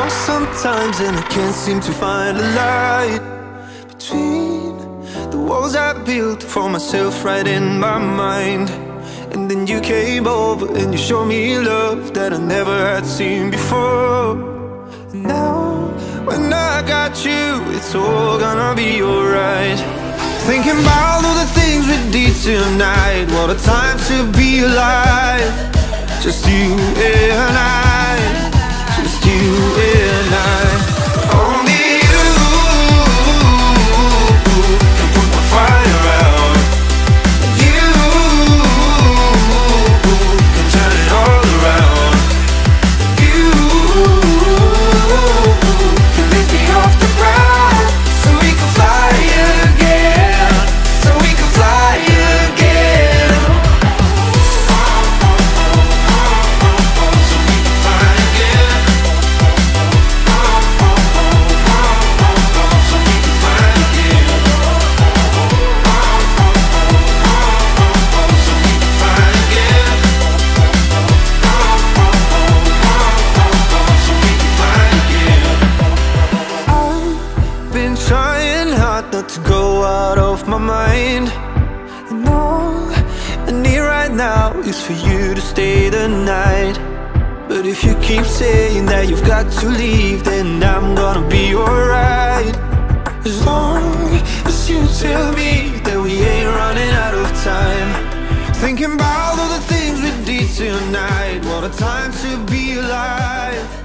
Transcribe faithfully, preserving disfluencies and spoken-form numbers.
lost sometimes, and I can't seem to find a light between the walls I built for myself right in my mind. And then you came over and you showed me love that I never had seen before. And now, when I got you, it's all gonna be alright. Thinking about all the things we did tonight, what a time to be alive. Just you and I, just you and I. Only you can put my fire out. You can turn it all around. You can lift me off the ground, so we can fly again, so we can fly again. So we can fly again. So we can fly again. So we can fly again. So we can fly again. I've been trying hard not to go out of my mind, and all I need right now is for you to stay the night. But if you keep saying that you've got to leave, then I'm gonna be alright. As long as you tell me that we ain't running out of time. Thinking about all the things we did tonight, what a time to be alive.